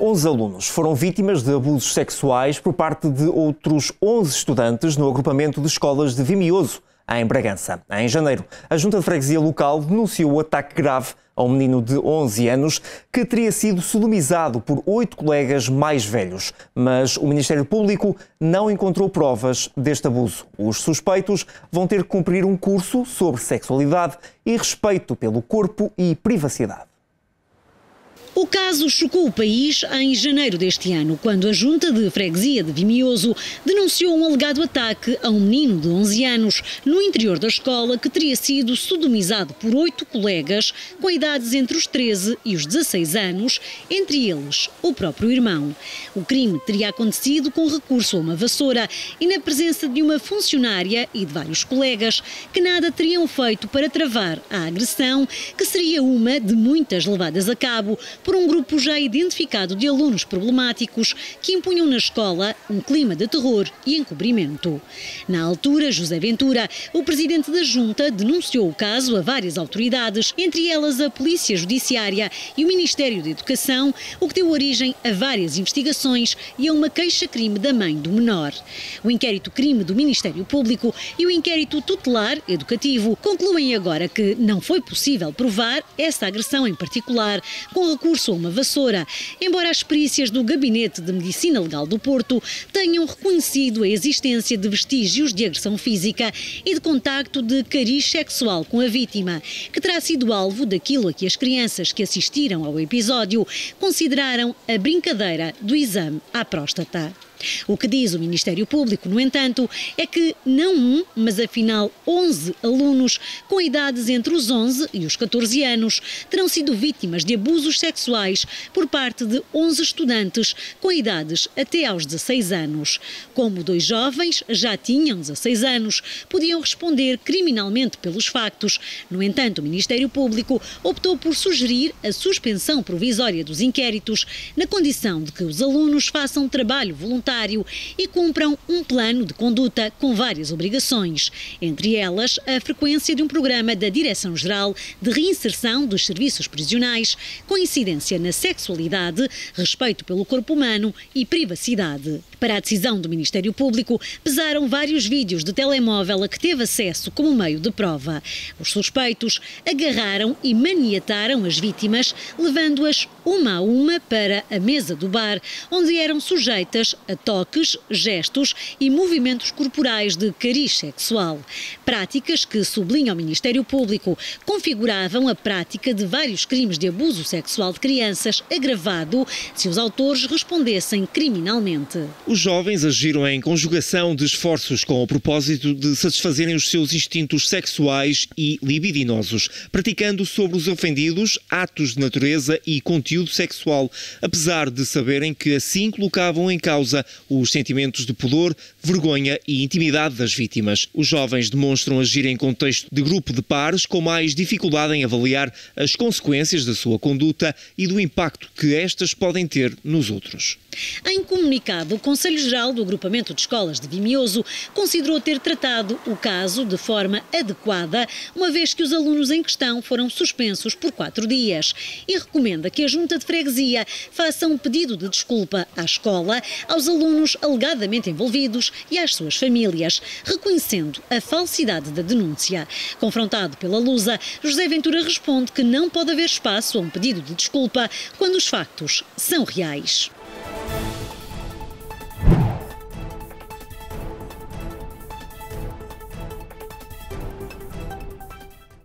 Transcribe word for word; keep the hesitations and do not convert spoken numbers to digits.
onze alunos foram vítimas de abusos sexuais por parte de outros onze estudantes no agrupamento de escolas de Vimioso, em Bragança. Em janeiro, a Junta de Freguesia local denunciou o ataque grave a um menino de onze anos que teria sido sodomizado por oito colegas mais velhos. Mas o Ministério Público não encontrou provas deste abuso. Os suspeitos vão ter que cumprir um curso sobre sexualidade e respeito pelo corpo e privacidade. O caso chocou o país em janeiro deste ano, quando a Junta de Freguesia de Vimioso denunciou um alegado ataque a um menino de onze anos no interior da escola que teria sido sodomizado por oito colegas com idades entre os treze e os dezasseis anos, entre eles o próprio irmão. O crime teria acontecido com recurso a uma vassoura e na presença de uma funcionária e de vários colegas que nada teriam feito para travar a agressão, que seria uma de muitas levadas a cabo por um grupo já identificado de alunos problemáticos que impunham na escola um clima de terror e encobrimento. Na altura, José Ventura, o presidente da Junta, denunciou o caso a várias autoridades, entre elas a Polícia Judiciária e o Ministério da Educação, o que deu origem a várias investigações e a uma queixa-crime da mãe do menor. O inquérito-crime do Ministério Público e o inquérito tutelar educativo concluem agora que não foi possível provar essa agressão em particular com recurso a uma vassoura, embora as perícias do Gabinete de Medicina Legal do Porto tenham reconhecido a existência de vestígios de agressão física e de contacto de cariz sexual com a vítima, que terá sido alvo daquilo a que as crianças que assistiram ao episódio consideraram a brincadeira do exame à próstata. O que diz o Ministério Público, no entanto, é que não um, mas afinal onze alunos com idades entre os onze e os catorze anos terão sido vítimas de abusos sexuais por parte de onze estudantes com idades até aos dezasseis anos. Como dois jovens já tinham dezasseis anos, podiam responder criminalmente pelos factos. No entanto, o Ministério Público optou por sugerir a suspensão provisória dos inquéritos, na condição de que os alunos façam trabalho voluntário e cumpram um plano de conduta com várias obrigações, entre elas a frequência de um programa da Direção-Geral de Reinserção dos Serviços Prisionais, com incidência na sexualidade, respeito pelo corpo humano e privacidade. Para a decisão do Ministério Público, pesaram vários vídeos de telemóvel a que teve acesso como meio de prova. Os suspeitos agarraram e maniataram as vítimas, levando-as uma a uma para a mesa do bar, onde eram sujeitas a toques, gestos e movimentos corporais de cariz sexual. Práticas que, sublinha o Ministério Público, configuravam a prática de vários crimes de abuso sexual de crianças agravado se os autores respondessem criminalmente. Os jovens agiram em conjugação de esforços com o propósito de satisfazerem os seus instintos sexuais e libidinosos, praticando sobre os ofendidos atos de natureza e conteúdo sexual, apesar de saberem que assim colocavam em causa os sentimentos de pudor, vergonha e intimidade das vítimas. Os jovens demonstram agir em contexto de grupo de pares com mais dificuldade em avaliar as consequências da sua conduta e do impacto que estas podem ter nos outros. Em comunicado, o Conselho-Geral do Agrupamento de Escolas de Vimioso considerou ter tratado o caso de forma adequada, uma vez que os alunos em questão foram suspensos por quatro dias, e recomenda que a Junta de Freguesia faça um pedido de desculpa à escola, aos alunos alegadamente envolvidos e às suas famílias, reconhecendo a falsidade da denúncia. Confrontado pela Lusa, José Ventura responde que não pode haver espaço a um pedido de desculpa quando os factos são reais.